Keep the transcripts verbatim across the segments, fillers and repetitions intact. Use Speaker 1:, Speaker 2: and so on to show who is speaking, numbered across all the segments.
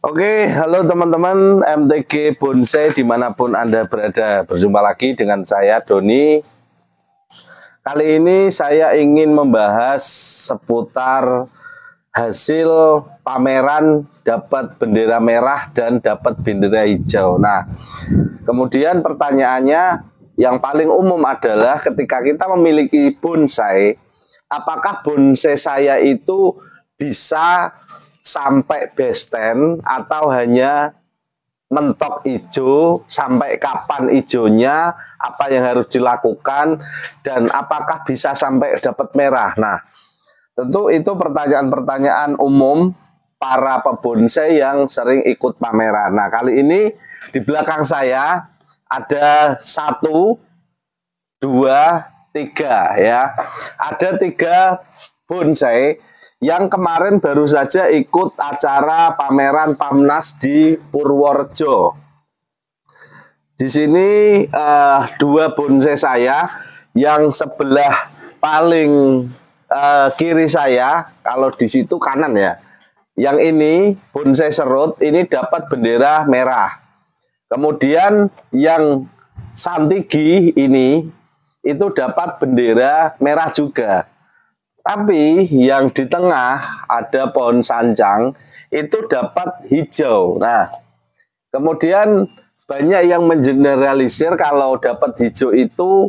Speaker 1: Oke, halo teman-teman M T G Bonsai dimanapun Anda berada. Berjumpa lagi dengan saya Doni. Kali ini saya ingin membahas seputar hasil pameran dapat bendera merah dan dapat bendera hijau. Nah, kemudian pertanyaannya yang paling umum adalah ketika kita memiliki bonsai, apakah bonsai saya itu bisa sampai base ten atau hanya mentok hijau, sampai kapan hijaunya, apa yang harus dilakukan, dan apakah bisa sampai dapat merah. Nah, tentu itu pertanyaan-pertanyaan umum para pebonsai yang sering ikut pameran. Nah, kali ini di belakang saya ada satu, dua, tiga ya. Ada tiga bonsai yang kemarin baru saja ikut acara pameran Pamnas di Purworejo. Di sini uh, dua bonsai saya, yang sebelah paling uh, kiri saya, kalau di situ kanan ya. Yang ini bonsai serut, ini dapat bendera merah. Kemudian yang santigi ini itu dapat bendera merah juga. Tapi yang di tengah ada pohon sancang itu dapat hijau. Nah, kemudian banyak yang mengeneralisir kalau dapat hijau itu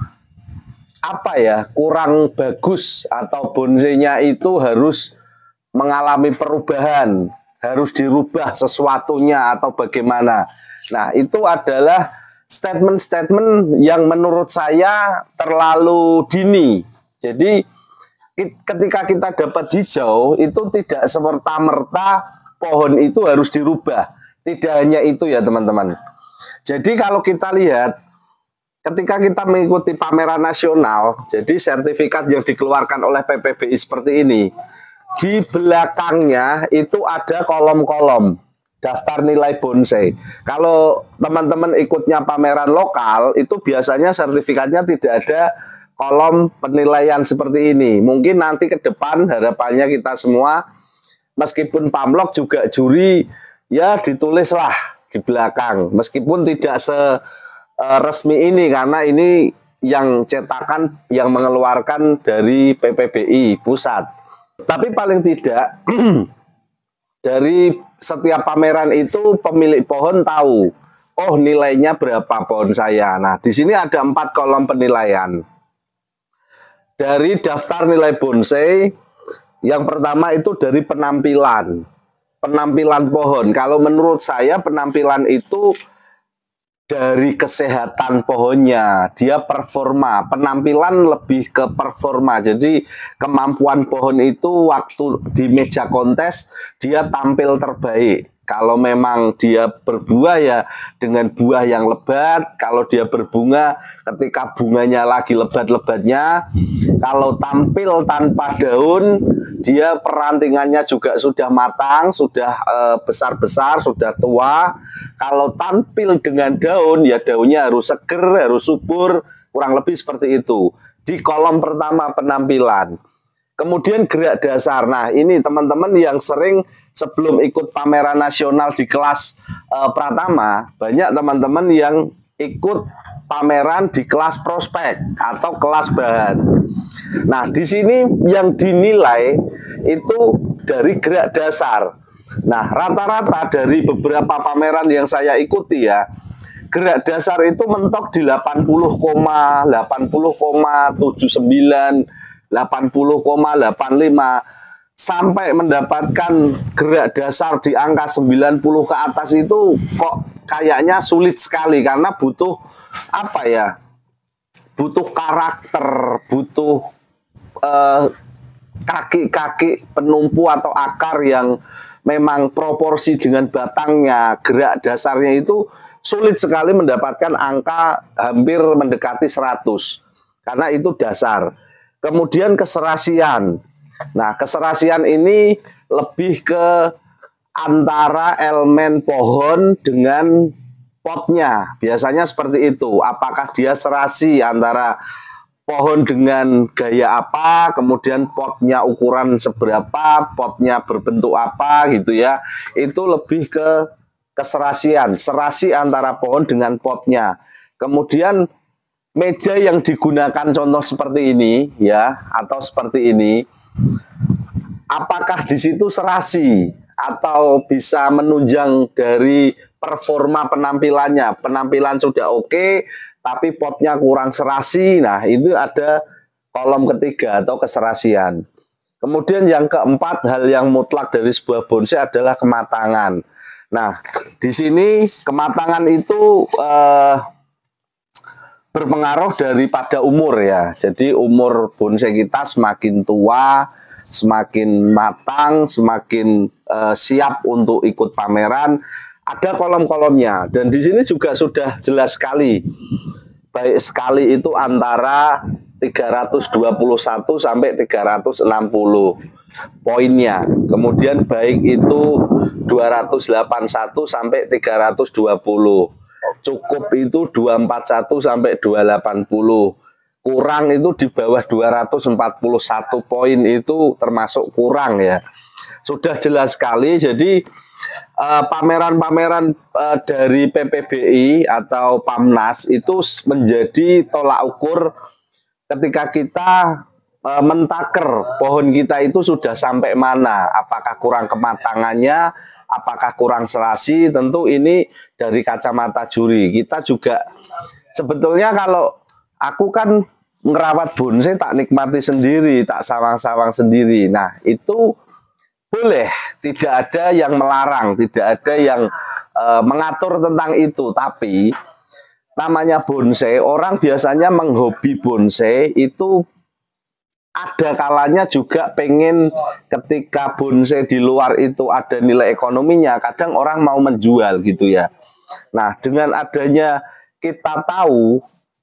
Speaker 1: apa ya, kurang bagus atau bonsainya itu harus mengalami perubahan, harus dirubah sesuatunya atau bagaimana. Nah, itu adalah statement-statement yang menurut saya terlalu dini. Jadi ketika kita dapat hijau itu tidak semerta-merta pohon itu harus dirubah. Tidak hanya itu ya teman-teman. Jadi kalau kita lihat ketika kita mengikuti pameran nasional, jadi sertifikat yang dikeluarkan oleh P P B I seperti ini, di belakangnya itu ada kolom-kolom daftar nilai bonsai. Kalau teman-teman ikutnya pameran lokal, itu biasanya sertifikatnya tidak ada kolom penilaian seperti ini. Mungkin nanti ke depan harapannya kita semua, meskipun pamlok juga juri, ya ditulislah di belakang. Meskipun tidak seresmi ini, karena ini yang cetakan, yang mengeluarkan dari P P B I pusat. Tapi paling tidak, dari setiap pameran itu pemilik pohon tahu, oh nilainya berapa pohon saya. Nah, di sini ada empat kolom penilaian. Dari daftar nilai bonsai, yang pertama itu dari penampilan. Penampilan pohon. Kalau menurut saya penampilan itu dari kesehatan pohonnya. Dia performa. Penampilan lebih ke performa. Jadi kemampuan pohon itu waktu di meja kontes dia tampil terbaik. Kalau memang dia berbuah ya dengan buah yang lebat. Kalau dia berbunga ketika bunganya lagi lebat-lebatnya. Kalau tampil tanpa daun, dia perantingannya juga sudah matang, sudah besar-besar, e, sudah tua. Kalau tampil dengan daun, ya daunnya harus seger, harus subur, kurang lebih seperti itu. Di kolom pertama penampilan. Kemudian gerak dasar. Nah, ini teman-teman yang sering sebelum ikut pameran nasional di kelas uh, Pratama, banyak teman-teman yang ikut pameran di kelas prospek atau kelas bahan. Nah, di sini yang dinilai itu dari gerak dasar. Nah, rata-rata dari beberapa pameran yang saya ikuti ya, gerak dasar itu mentok di delapan puluh, delapan puluh tujuh sembilan, delapan puluh delapan lima, sampai mendapatkan gerak dasar di angka sembilan puluh ke atas itu kok kayaknya sulit sekali, karena butuh apa ya, butuh karakter, butuh kaki-kaki eh, penumpu atau akar yang memang proporsi dengan batangnya. Gerak dasarnya itu sulit sekali mendapatkan angka hampir mendekati seratus, karena itu dasar. Kemudian keserasian. Nah, keserasian ini lebih ke antara elemen pohon dengan potnya. Biasanya seperti itu. Apakah dia serasi antara pohon dengan gaya apa, kemudian potnya ukuran seberapa, potnya berbentuk apa gitu ya. Itu lebih ke keserasian, serasi antara pohon dengan potnya. Kemudian meja yang digunakan contoh seperti ini ya, atau seperti ini, apakah di situ serasi atau bisa menunjang dari performa penampilannya? Penampilan sudah oke, tapi potnya kurang serasi. Nah, itu ada kolom ketiga atau keserasian. Kemudian yang keempat, hal yang mutlak dari sebuah bonsai adalah kematangan. Nah, di sini kematangan itu eh, berpengaruh daripada umur ya. Jadi umur bonsai kita semakin tua, semakin matang, semakin uh, siap untuk ikut pameran. Ada kolom-kolomnya, dan di sini juga sudah jelas sekali. Baik sekali itu antara tiga ratus dua puluh satu sampai tiga ratus enam puluh poinnya. Kemudian baik itu dua ratus delapan puluh satu sampai tiga ratus dua puluh. Cukup itu dua ratus empat puluh satu sampai dua ratus delapan puluh. Kurang itu di bawah dua ratus empat puluh satu poin itu termasuk kurang ya. Sudah jelas sekali. Jadi pameran-pameran uh, uh, dari P P B I atau Pamnas itu menjadi tolak ukur ketika kita uh, mentaker pohon kita itu sudah sampai mana. Apakah kurang kematangannya, apakah kurang serasi. Tentu ini dari kacamata juri. Kita juga sebetulnya kalau aku kan ngerawat bonsai tak nikmati sendiri, tak sawang-sawang sendiri. Nah, itu boleh, tidak ada yang melarang, tidak ada yang uh, mengatur tentang itu. Tapi namanya bonsai, orang biasanya menghobi bonsai itu ada kalanya juga pengen ketika bonsai di luar itu ada nilai ekonominya. Kadang orang mau menjual gitu ya. Nah, dengan adanya kita tahu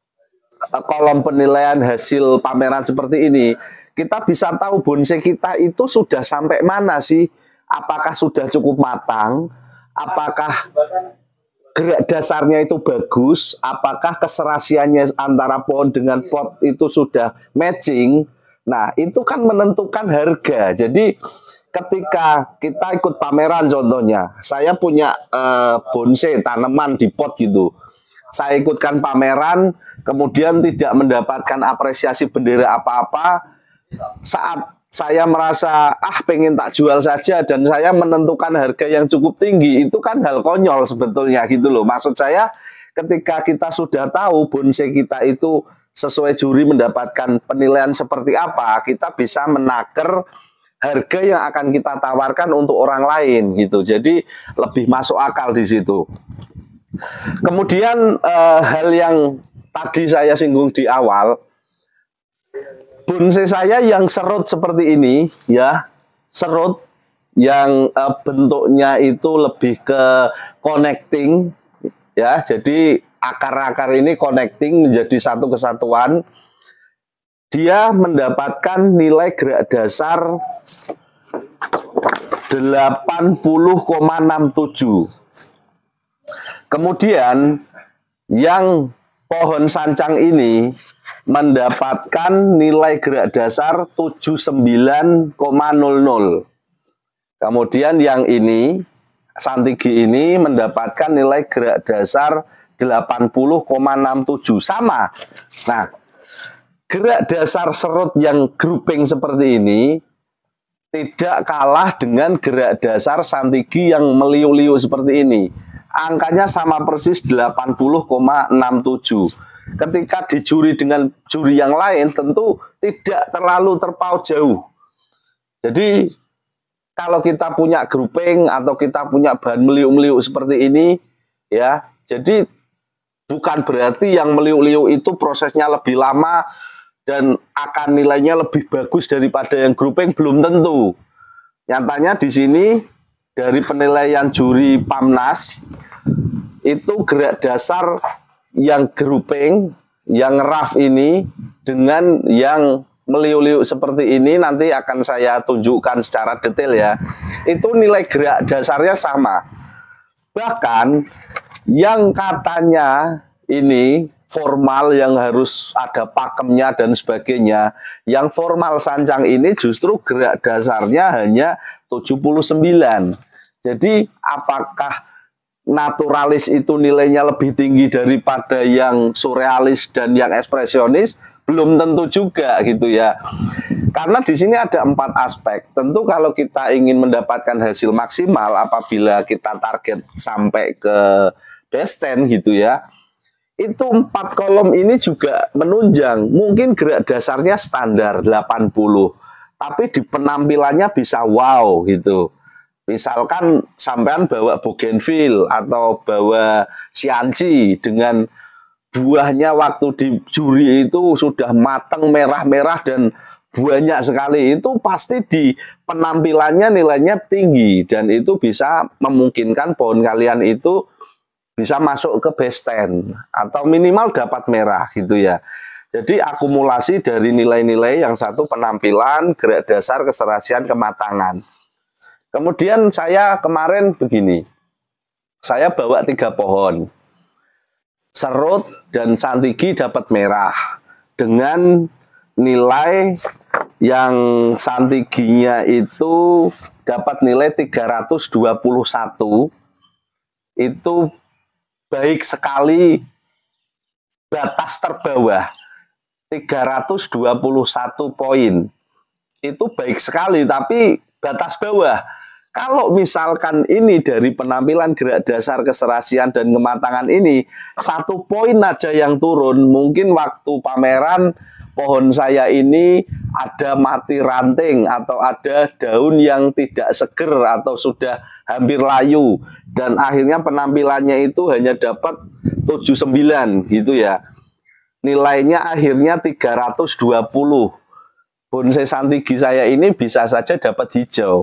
Speaker 1: kolom penilaian hasil pameran seperti ini, kita bisa tahu bonsai kita itu sudah sampai mana sih? Apakah sudah cukup matang? Apakah gerak dasarnya itu bagus? Apakah keserasiannya antara pohon dengan pot itu sudah matching? Nah, itu kan menentukan harga. Jadi ketika kita ikut pameran contohnya, saya punya eh, bonsai tanaman di pot gitu. Saya ikutkan pameran, kemudian tidak mendapatkan apresiasi bendera apa-apa. Saat saya merasa ah pengen tak jual saja dan saya menentukan harga yang cukup tinggi, itu kan hal konyol sebetulnya gitu loh. Maksud saya ketika kita sudah tahu bonsai kita itu sesuai juri mendapatkan penilaian seperti apa, kita bisa menaker harga yang akan kita tawarkan untuk orang lain gitu. Jadi lebih masuk akal di situ. Kemudian eh, hal yang tadi saya singgung di awal, bonsai saya yang serut seperti ini ya, serut yang eh, bentuknya itu lebih ke connecting ya, jadi akar-akar ini connecting menjadi satu kesatuan. Dia mendapatkan nilai gerak dasar delapan puluh koma enam tujuh. Kemudian yang pohon sancang ini mendapatkan nilai gerak dasar tujuh puluh sembilan koma nol nol. Kemudian yang ini, santigi ini mendapatkan nilai gerak dasar delapan puluh koma enam tujuh. Sama. Nah, gerak dasar serut yang grouping seperti ini tidak kalah dengan gerak dasar santigi yang meliuk-liuk seperti ini. Angkanya sama persis delapan puluh koma enam tujuh. Ketika dijuri dengan juri yang lain tentu tidak terlalu terpaut jauh. Jadi kalau kita punya grouping atau kita punya bahan meliuk-meliuk seperti ini ya, jadi bukan berarti yang meliuk-liuk itu prosesnya lebih lama dan akan nilainya lebih bagus daripada yang grouping, belum tentu. Nyatanya di sini dari penilaian juri Pamnas itu gerak dasar yang grouping, yang rough ini dengan yang meliuk-liuk seperti ini nanti akan saya tunjukkan secara detail ya. Itu nilai gerak dasarnya sama. Bahkan yang katanya ini formal yang harus ada pakemnya dan sebagainya. Yang formal sancang ini justru gerak dasarnya hanya tujuh puluh sembilan. Jadi apakah naturalis itu nilainya lebih tinggi daripada yang surrealis dan yang ekspresionis? Belum tentu juga gitu ya. Karena di sini ada empat aspek. Tentu kalau kita ingin mendapatkan hasil maksimal apabila kita target sampai ke best ten gitu ya, itu empat kolom ini juga menunjang. Mungkin gerak dasarnya standar delapan puluh, tapi di penampilannya bisa wow gitu. Misalkan sampean bawa bougainville atau bawa sianci dengan buahnya waktu di juri itu sudah matang merah-merah dan banyak sekali, itu pasti di penampilannya nilainya tinggi dan itu bisa memungkinkan pohon kalian itu bisa masuk ke best ten atau minimal dapat merah gitu ya. Jadi akumulasi dari nilai-nilai yang satu penampilan, gerak dasar, keserasian, kematangan. Kemudian saya kemarin begini, saya bawa tiga pohon. Serut dan santigi dapat merah dengan nilai yang santiginya itu dapat nilai tiga ratus dua puluh satu. Itu baik sekali, batas terbawah tiga ratus dua puluh satu poin. Itu baik sekali, tapi batas bawah. Kalau misalkan ini dari penampilan gerak dasar, keserasian, dan kematangan ini, satu poin aja yang turun, mungkin waktu pameran pohon saya ini ada mati ranting atau ada daun yang tidak seger atau sudah hampir layu. Dan akhirnya penampilannya itu hanya dapat tujuh puluh sembilan gitu ya. Nilainya akhirnya tiga ratus dua puluh. Bonsai santigi saya ini bisa saja dapat hijau.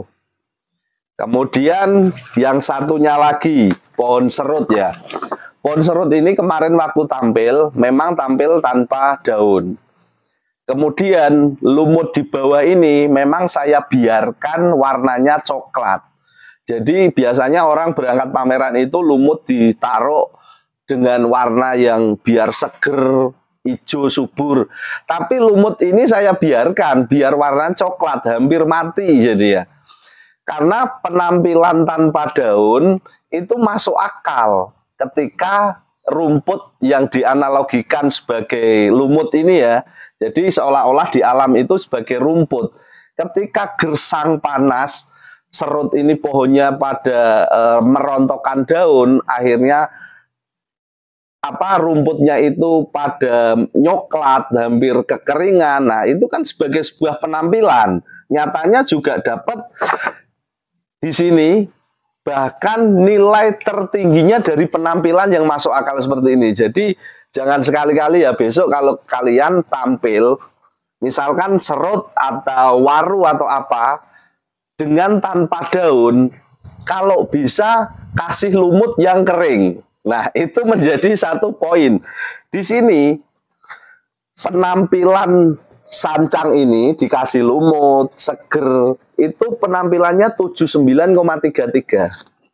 Speaker 1: Kemudian yang satunya lagi, pohon serut ya. Pohon serut ini kemarin waktu tampil, memang tampil tanpa daun. Kemudian lumut di bawah ini memang saya biarkan warnanya coklat. Jadi biasanya orang berangkat pameran itu lumut ditaruh dengan warna yang biar seger, hijau subur. Tapi lumut ini saya biarkan, biar warna coklat, hampir mati jadi ya. Karena penampilan tanpa daun itu masuk akal ketika rumput yang dianalogikan sebagai lumut ini ya. Jadi seolah-olah di alam itu sebagai rumput. Ketika gersang panas, serut ini pohonnya pada e, merontokkan daun, akhirnya apa rumputnya itu pada nyoklat, hampir kekeringan. Nah, itu kan sebagai sebuah penampilan. Nyatanya juga dapat di sini bahkan nilai tertingginya dari penampilan yang masuk akal seperti ini. Jadi jangan sekali-kali ya besok kalau kalian tampil misalkan serut atau waru atau apa dengan tanpa daun, kalau bisa kasih lumut yang kering. Nah, itu menjadi satu poin. Di sini penampilan sancang ini dikasih lumut, seger, itu penampilannya tujuh puluh sembilan koma tiga tiga.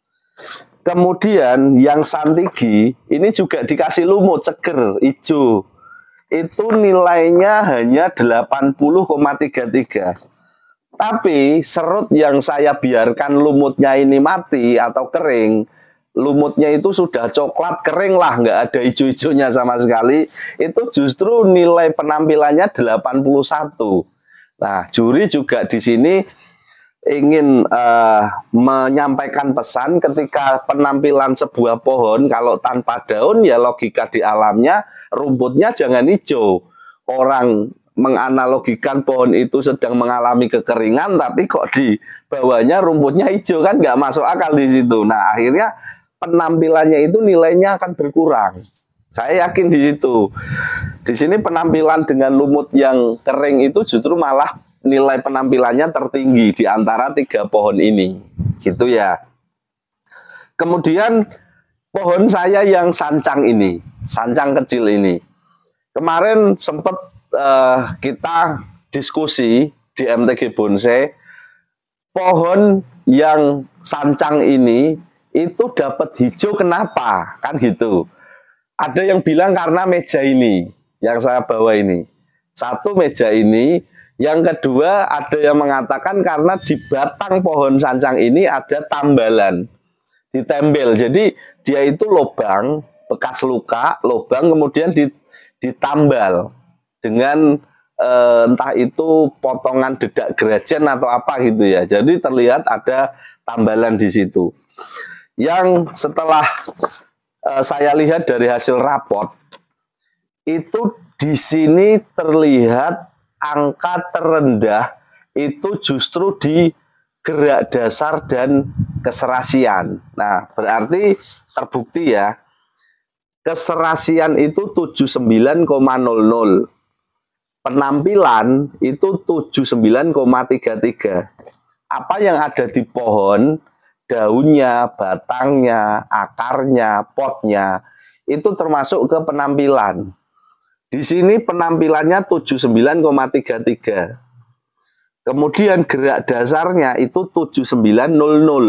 Speaker 1: Kemudian yang santigi ini juga dikasih lumut, seger, hijau. Itu nilainya hanya delapan puluh koma tiga tiga. Tapi serut yang saya biarkan lumutnya ini mati atau kering, lumutnya itu sudah coklat kering lah, nggak ada hijau-hijaunya sama sekali, itu justru nilai penampilannya delapan puluh satu. Nah, juri juga di sini ingin uh, menyampaikan pesan ketika penampilan sebuah pohon kalau tanpa daun ya logika di alamnya rumputnya jangan hijau. Orang menganalogikan pohon itu sedang mengalami kekeringan tapi kok di bawahnya rumputnya hijau, kan nggak masuk akal di situ. Nah, akhirnya penampilannya itu nilainya akan berkurang. Saya yakin di situ. Di sini penampilan dengan lumut yang kering itu justru malah nilai penampilannya tertinggi di antara tiga pohon ini. Gitu ya. Kemudian pohon saya yang sancang ini, sancang kecil ini. Kemarin sempat uh, kita diskusi di M T G Bonsai, pohon yang sancang ini itu dapat hijau kenapa? Kan gitu. Ada yang bilang karena meja ini yang saya bawa ini. Satu, meja ini. Yang kedua, ada yang mengatakan karena di batang pohon sancang ini ada tambalan, ditembel. Jadi dia itu lubang, bekas luka, lubang kemudian ditambal dengan eh, entah itu potongan dedak gerajen atau apa gitu ya. Jadi terlihat ada tambalan di situ. Yang setelah eh, saya lihat dari hasil raport, itu di sini terlihat angka terendah itu justru di gerak dasar dan keserasian. Nah, berarti terbukti ya, keserasian itu tujuh puluh sembilan koma nol nol. Penampilan itu tujuh puluh sembilan koma tiga tiga. Apa yang ada di pohon, daunnya, batangnya, akarnya, potnya, itu termasuk ke penampilan. Di sini penampilannya tujuh puluh sembilan koma tiga tiga. Kemudian gerak dasarnya itu tujuh puluh sembilan koma nol nol.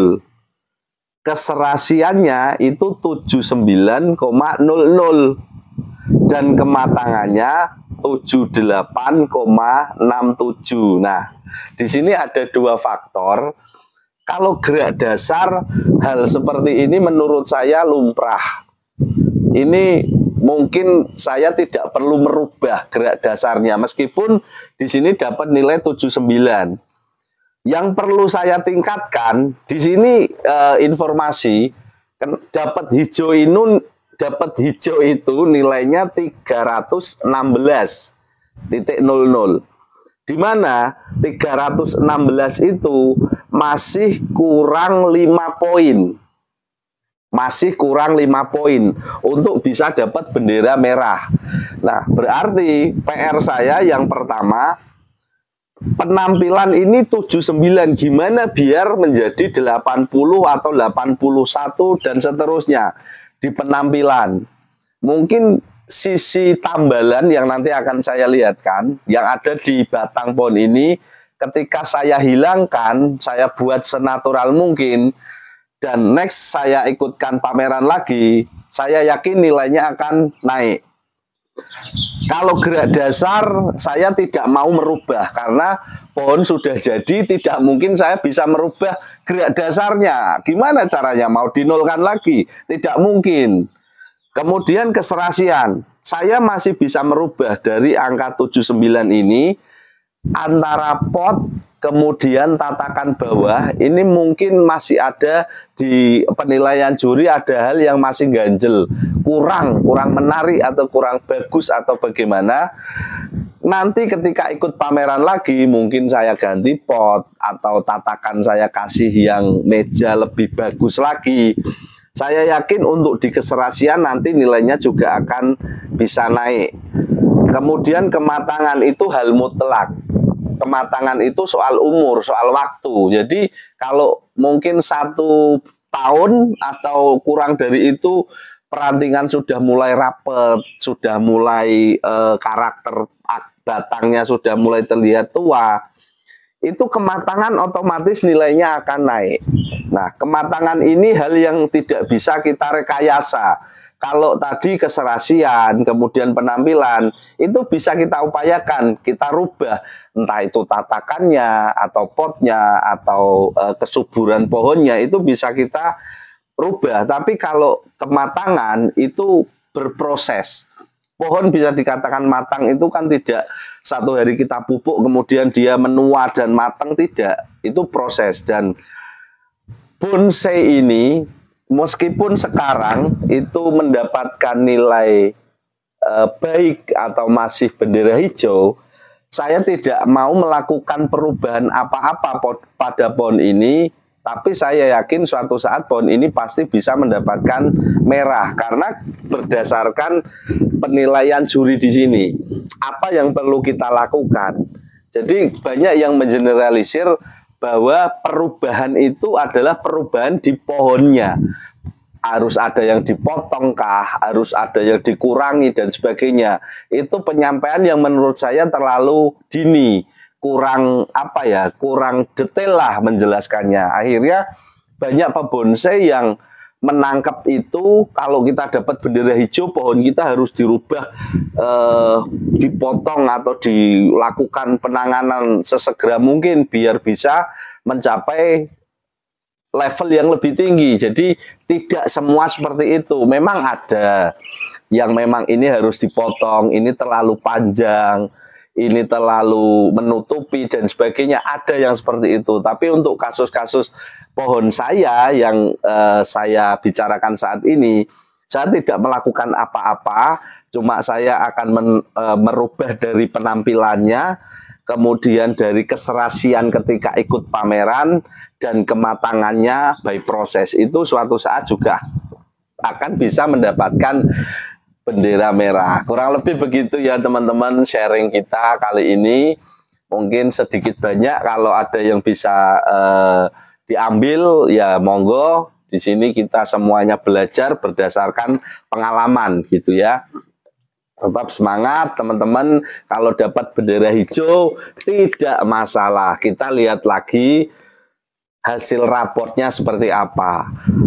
Speaker 1: Keserasiannya itu tujuh puluh sembilan koma nol nol. Dan kematangannya tujuh puluh delapan koma enam tujuh. Nah, di sini ada dua faktor. Kalau gerak dasar, hal seperti ini menurut saya lumrah. Ini mungkin saya tidak perlu merubah gerak dasarnya, meskipun di sini dapat nilai tujuh puluh sembilan. Yang perlu saya tingkatkan di sini eh, informasi dapat hijau ini, dapat hijau itu nilainya tiga ratus enam belas titik nol nol. Di mana tiga ratus enam belas itu masih kurang lima poin. Masih kurang lima poin untuk bisa dapat bendera merah. Nah, berarti P R saya yang pertama, penampilan ini tujuh puluh sembilan, gimana biar menjadi delapan puluh atau delapan puluh satu dan seterusnya di penampilan. Mungkin sisi tambalan yang nanti akan saya lihatkan yang ada di batang pohon ini, ketika saya hilangkan, saya buat senatural mungkin, dan next saya ikutkan pameran lagi, saya yakin nilainya akan naik. Kalau gerak dasar saya tidak mau merubah, karena pohon sudah jadi, tidak mungkin saya bisa merubah gerak dasarnya. Gimana caranya? Mau dinolkan lagi? Tidak mungkin. Kemudian keserasian, saya masih bisa merubah dari angka tujuh puluh sembilan ini antara pot kemudian tatakan bawah, ini mungkin masih ada di penilaian juri, ada hal yang masih ganjel, kurang, kurang menarik atau kurang bagus atau bagaimana. Nanti ketika ikut pameran lagi, mungkin saya ganti pot atau tatakan saya kasih yang meja lebih bagus lagi. Saya yakin untuk di keserasian nanti nilainya juga akan bisa naik. Kemudian kematangan itu hal mutlak. Kematangan itu soal umur, soal waktu. Jadi kalau mungkin satu tahun atau kurang dari itu, perantingan sudah mulai rapet, sudah mulai eh, karakter batangnya sudah mulai terlihat tua, itu kematangan otomatis nilainya akan naik. Nah, kematangan ini hal yang tidak bisa kita rekayasa. Kalau tadi keserasian, kemudian penampilan, itu bisa kita upayakan, kita rubah. Entah itu tatakannya, atau potnya, atau e, kesuburan pohonnya, itu bisa kita rubah. Tapi kalau kematangan itu berproses. Pohon bisa dikatakan matang itu kan tidak satu hari kita pupuk, kemudian dia menua dan matang, tidak. Itu proses. Dan bonsai ini, meskipun sekarang itu mendapatkan nilai eh, baik atau masih bendera hijau, saya tidak mau melakukan perubahan apa-apa pada pohon ini, tapi saya yakin suatu saat pohon ini pasti bisa mendapatkan merah, karena berdasarkan penilaian juri di sini. Apa yang perlu kita lakukan? Jadi banyak yang mengeneralisir bahwa perubahan itu adalah perubahan di pohonnya. Harus ada yang dipotongkah, harus ada yang dikurangi dan sebagainya. Itu penyampaian yang menurut saya terlalu dini, kurang apa ya, kurang detail lah menjelaskannya. Akhirnya banyak pebonsai yang menangkap itu, kalau kita dapat bendera hijau, pohon kita harus dirubah, eh, dipotong atau dilakukan penanganan sesegera mungkin biar bisa mencapai level yang lebih tinggi. Jadi tidak semua seperti itu. Memang ada yang memang ini harus dipotong, ini terlalu panjang, ini terlalu menutupi dan sebagainya. Ada yang seperti itu. Tapi untuk kasus-kasus pohon saya yang uh, saya bicarakan saat ini, saya tidak melakukan apa-apa, cuma saya akan men, uh, merubah dari penampilannya, kemudian dari keserasian ketika ikut pameran, dan kematangannya by proses. Itu suatu saat juga akan bisa mendapatkan bendera merah. Kurang lebih begitu ya teman-teman, sharing kita kali ini. Mungkin sedikit banyak, kalau ada yang bisa uh, diambil ya monggo. Di sini kita semuanya belajar berdasarkan pengalaman gitu ya. Tetap semangat teman-teman. Kalau dapat bendera hijau tidak masalah. Kita lihat lagi hasil raportnya seperti apa.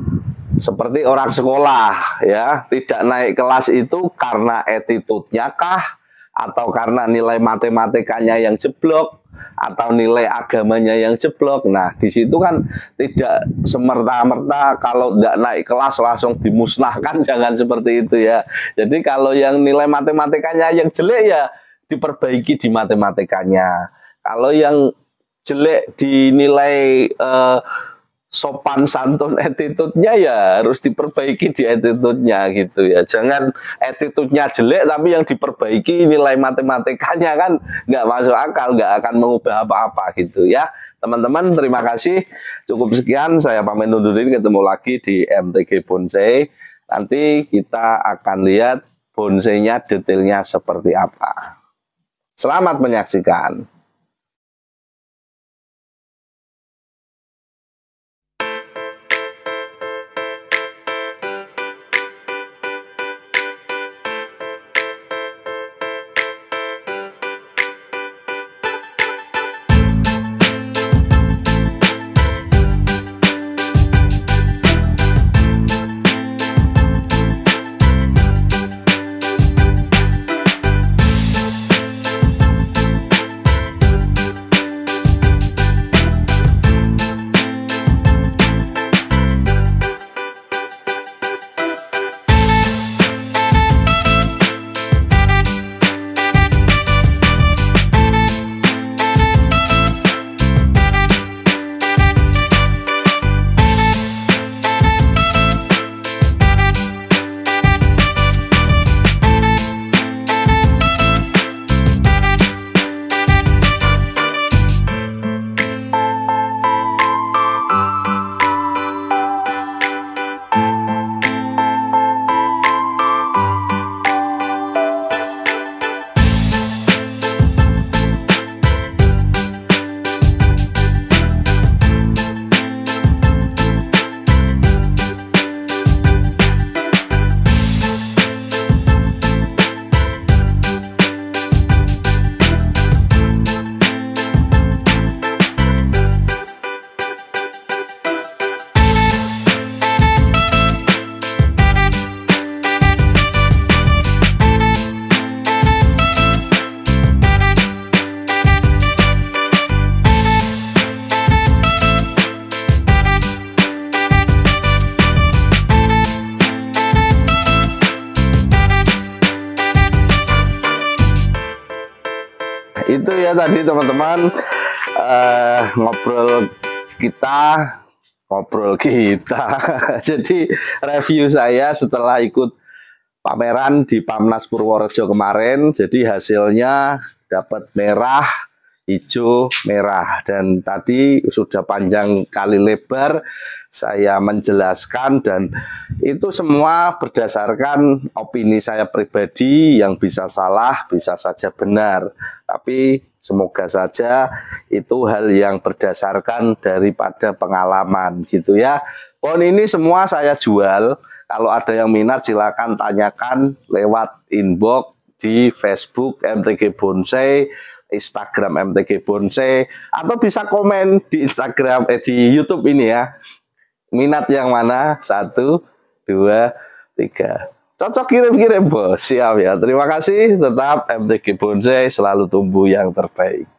Speaker 1: Seperti orang sekolah ya, tidak naik kelas itu karena attitude-nya kah, atau karena nilai matematikanya yang jeblok, atau nilai agamanya yang jeblok. Nah, di situ kan tidak semerta-merta kalau tidak naik kelas langsung dimusnahkan, jangan seperti itu ya. Jadi kalau yang nilai matematikanya yang jelek ya diperbaiki di matematikanya. Kalau yang jelek dinilai uh, sopan santun attitude-nya ya harus diperbaiki di attitude-nya gitu ya. Jangan attitude-nya jelek tapi yang diperbaiki nilai matematikanya, kan nggak masuk akal, nggak akan mengubah apa-apa gitu ya. Teman-teman, terima kasih. Cukup sekian, saya pamit undur diri, ketemu lagi di M T G Bonsai. Nanti kita akan lihat bonsainya detailnya seperti apa. Selamat menyaksikan. Itu ya tadi teman-teman, uh, ngobrol kita ngobrol kita jadi review saya setelah ikut pameran di Pamnas Purworejo kemarin. Jadi hasilnya dapat merah, hijau, merah. Dan tadi sudah panjang kali lebar saya menjelaskan, dan itu semua berdasarkan opini saya pribadi yang bisa salah, bisa saja benar. Tapi semoga saja itu hal yang berdasarkan daripada pengalaman gitu ya. Pohon ini semua saya jual. Kalau ada yang minat silakan tanyakan lewat inbox di Facebook M T G Bonsai, Instagram M T G Bonsai, atau bisa komen di Instagram eh, di YouTube ini ya. minat yang mana? Satu, dua, tiga. Cocok kirim-kirim bos. Siap ya. Terima kasih. Tetap M T G Bonsai selalu tumbuh yang terbaik.